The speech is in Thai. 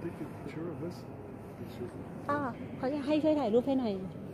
take a picture of us? เขาจะให้ช่วยถ่ายรูปให้หน่อย